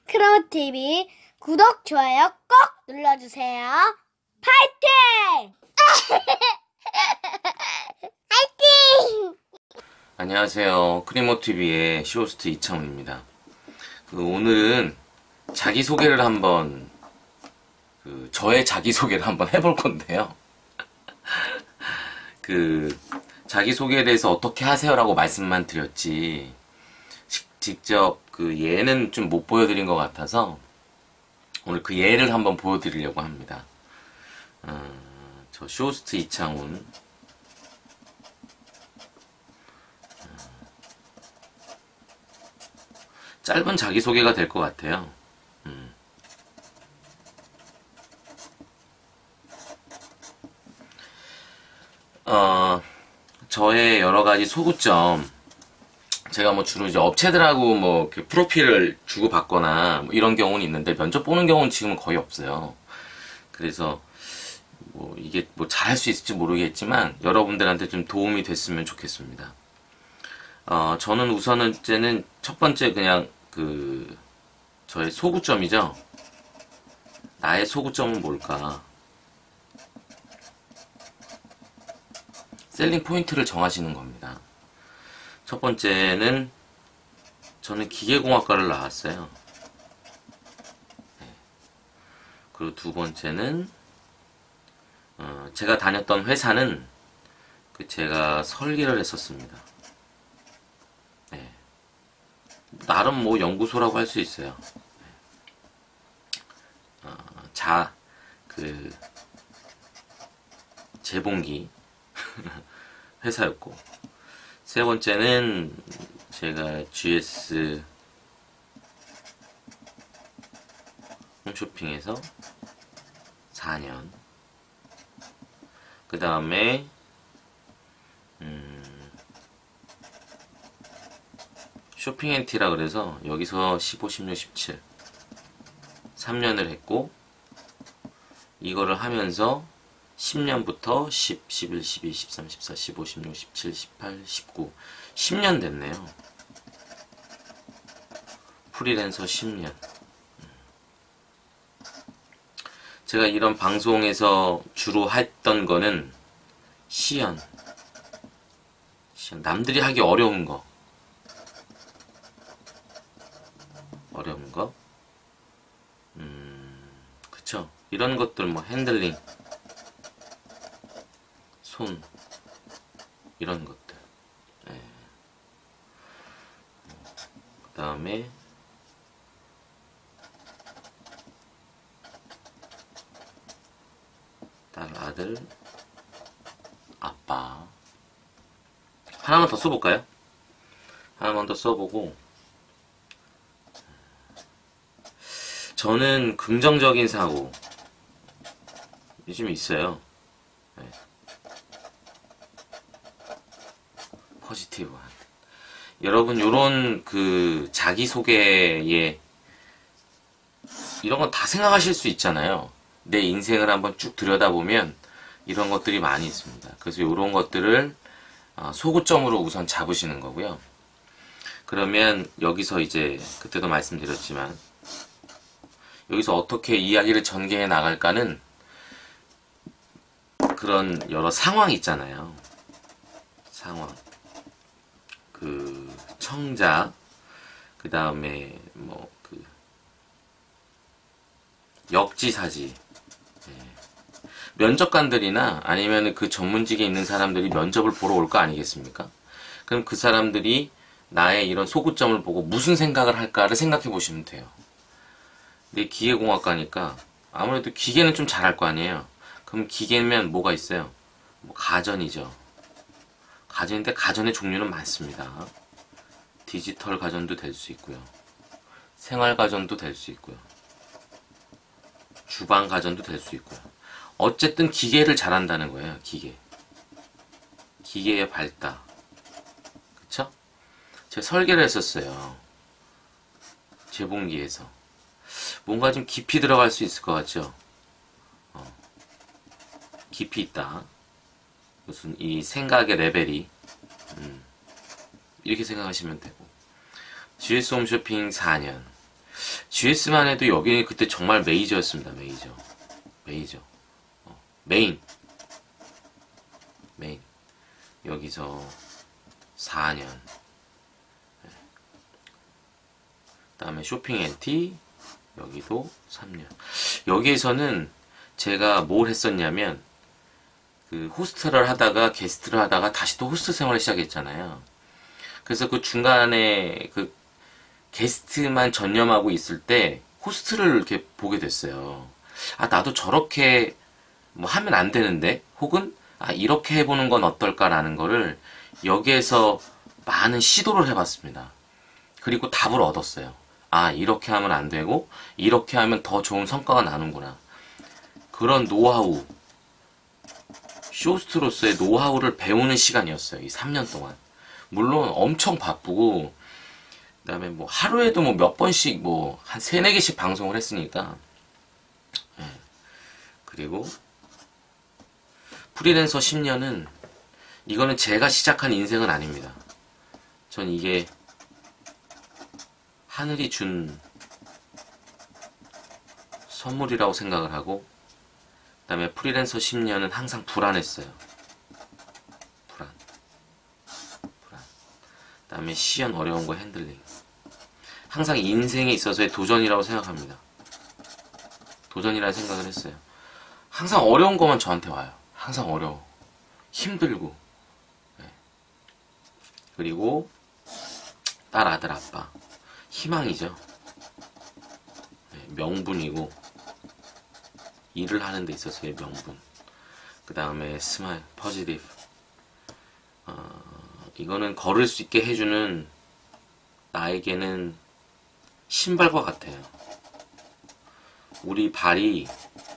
크로우TV 구독, 좋아요 꼭 눌러주세요. 파이팅! 파이팅! 안녕하세요. 크리모TV의 쇼호스트 이창훈입니다. 오늘은 자기소개를 한번, 저의 자기소개를 한번 해볼 건데요. 자기소개에 대해서 어떻게 하세요라고 말씀만 드렸지, 직접 예는 좀 못 보여드린 것 같아서, 오늘 그 예를 한번 보여드리려고 합니다. 저 쇼호스트 이창훈. 짧은 자기소개가 될 것 같아요. 저의 여러가지 소구점, 제가 주로 이제 업체들하고 프로필을 주고받거나 이런 경우는 있는데, 면접 보는 경우는 지금은 거의 없어요. 그래서 이게 잘할 수 있을지 모르겠지만 여러분들한테 좀 도움이 됐으면 좋겠습니다. 저는 우선은 첫 번째 그냥 저의 소구점이죠. 나의 소구점은 뭘까? 셀링 포인트를 정하시는 겁니다. 첫 번째는 저는 기계공학과를 나왔어요. 네. 그리고 두 번째는 제가 다녔던 회사는 제가 설계를 했었습니다. 네. 나름 연구소라고 할 수 있어요. 재봉기 회사였고, 세 번째는 제가 GS 홈쇼핑에서 4년, 그 다음에 쇼핑앤티라 그래서 여기서 15, 16, 17 3년을 했고, 이거를 하면서 10년부터 10, 11, 12, 13, 14, 15, 16, 17, 18, 19 10년 됐네요. 프리랜서 10년. 제가 이런 방송에서 주로 했던 거는 시연, 남들이 하기 어려운 거, 그쵸? 이런 것들 핸들링, 손, 이런 것들. 네. 그 다음에 딸, 아들, 아빠. 하나만 더 써볼까요? 하나만 더 써보고, 저는 긍정적인 사고 요즘 있어요. 네. 포지티브한. 여러분, 요런 자기소개에 이런 건 다 생각하실 수 있잖아요. 내 인생을 한번 쭉 들여다보면 이런 것들이 많이 있습니다. 그래서 요런 것들을 소구점으로 우선 잡으시는 거고요. 그러면 여기서 이제 그때도 말씀드렸지만, 여기서 어떻게 이야기를 전개해 나갈까는 그런 여러 상황이 있잖아요. 상황. 청자, 그 다음에 역지사지. 네. 면접관들이나 아니면 전문직에 있는 사람들이 면접을 보러 올 거 아니겠습니까? 그럼 그 사람들이 나의 이런 소구점을 보고 무슨 생각을 할까를 생각해 보시면 돼요. 근데 기계공학과니까 아무래도 기계는 좀 잘할 거 아니에요. 그럼 기계면 뭐가 있어요? 가전이죠. 가전인데 가전의 종류는 많습니다. 디지털 가전도 될 수 있고요. 생활 가전도 될 수 있고요. 주방 가전도 될 수 있고요. 어쨌든 기계를 잘한다는 거예요. 기계의 발달. 그쵸? 제가 설계를 했었어요. 재봉기에서. 뭔가 좀 깊이 들어갈 수 있을 것 같죠? 깊이 있다. 무슨 이 생각의 레벨이 이렇게 생각하시면 되고, GS 홈쇼핑 4년. GS만 해도 여기 그때 정말 메이저였습니다. 메이저. 메인. 여기서 4년. 그 다음에 쇼핑 앤티. 여기도 3년. 여기에서는 제가 뭘 했었냐면, 그 호스트를 하다가 게스트를 하다가 다시 또 호스트 생활을 시작했잖아요. 그래서 그 중간에 그 게스트만 전념하고 있을 때 호스트를 이렇게 보게 됐어요. 아, 나도 저렇게 뭐 하면 안 되는데? 혹은, 아, 이렇게 해보는 건 어떨까라는 거를 여기에서 많은 시도를 해봤습니다. 그리고 답을 얻었어요. 아, 이렇게 하면 안 되고, 이렇게 하면 더 좋은 성과가 나는구나. 그런 노하우, 쇼호스트로서의 노하우를 배우는 시간이었어요. 이 3년 동안. 물론 엄청 바쁘고, 그 다음에 뭐 하루에도 뭐 몇 번씩 뭐 한 3, 4개씩 방송을 했으니까. 네. 그리고 프리랜서 10년은 이거는 제가 시작한 인생은 아닙니다. 전 이게 하늘이 준 선물이라고 생각을 하고, 그 다음에 프리랜서 10년은 항상 불안했어요. 불안. 그 다음에 시연 어려운 거 핸들링. 항상 인생에 있어서의 도전이라고 생각합니다. 도전이라는 생각을 했어요. 항상 어려운 것만 저한테 와요. 항상 어려워. 힘들고. 네. 그리고 딸, 아들, 아빠. 희망이죠. 네, 명분이고, 일을 하는 데 있어서의 명분. 그 다음에 스마일, 포지티브. 이거는 걸을 수 있게 해주는 나에게는 신발과 같아요. 우리 발이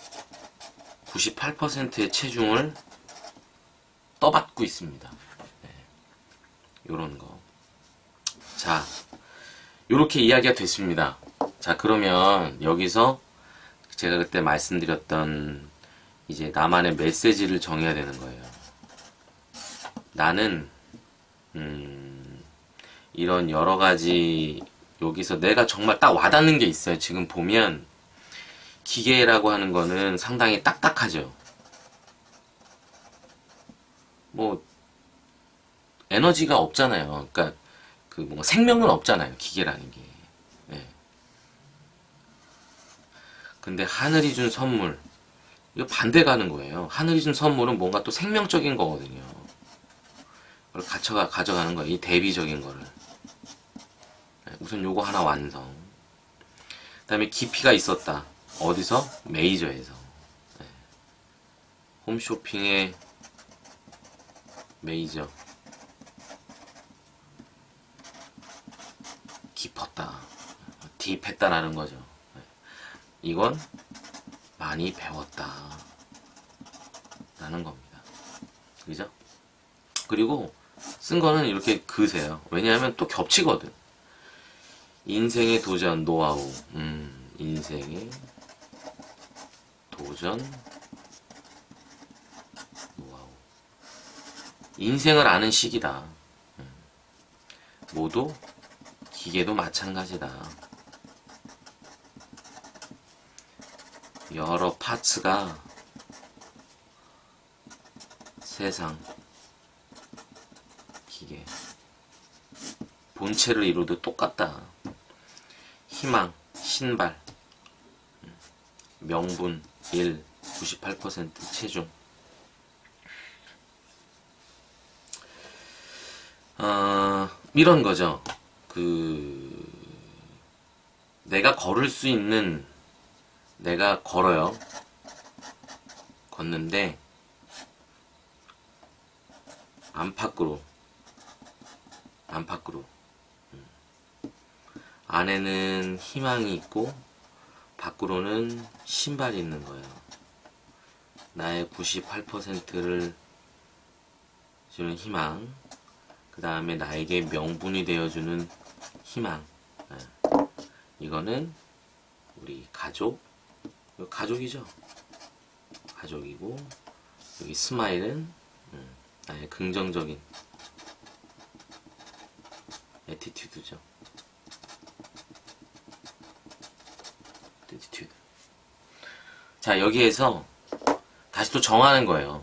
98%의 체중을 떠받고 있습니다. 네. 요런 거. 자, 요렇게 이야기가 됐습니다. 자, 그러면 여기서 제가 그때 말씀드렸던 이제 나만의 메시지를 정해야 되는 거예요. 나는 이런 여러 가지 여기서 내가 정말 딱 와닿는 게 있어요. 지금 보면 기계라고 하는 거는 상당히 딱딱하죠. 뭐 에너지가 없잖아요. 그러니까 그 뭔가 생명은 없잖아요. 기계라는 게. 네. 근데 하늘이 준 선물, 이거 반대 가는 거예요. 하늘이 준 선물은 뭔가 또 생명적인 거거든요. 그걸 가져가는 거예요. 이 대비적인 거를. 네, 우선 요거 하나 완성. 그 다음에 깊이가 있었다. 어디서? 메이저에서. 네. 홈쇼핑의 메이저. 깊었다. 딥했다라는 거죠. 네. 이건 많이 배웠다. 라는 겁니다. 그죠? 그리고 쓴 거는 이렇게 그으세요. 왜냐하면 또 겹치거든. 인생의 도전, 노하우. 인생의 도전, 노하우. 인생을 아는 시기다. 모두 기계도 마찬가지다. 여러 파츠가 세상, 기계, 본체를 이루도 똑같다. 희망, 신발, 명분, 일, 98% 체중. 이런 거죠. 내가 걸을 수 있는, 내가 걸어요. 걷는데, 안팎으로. 안에는 희망이 있고, 밖으로는 신발이 있는 거예요. 나의 98%를 주는 희망, 그 다음에 나에게 명분이 되어주는 희망. 이거는 우리 가족, 이거 가족이죠. 가족이고, 여기 스마일은 나의 긍정적인 애티튜드죠. attitude. 자, 여기에서 다시 또 정하는 거예요.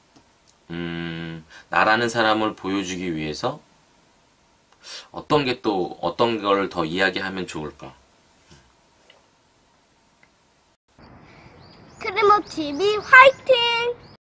나라는 사람을 보여주기 위해서 어떤 걸 더 이야기하면 좋을까? 크리모 TV 화이팅!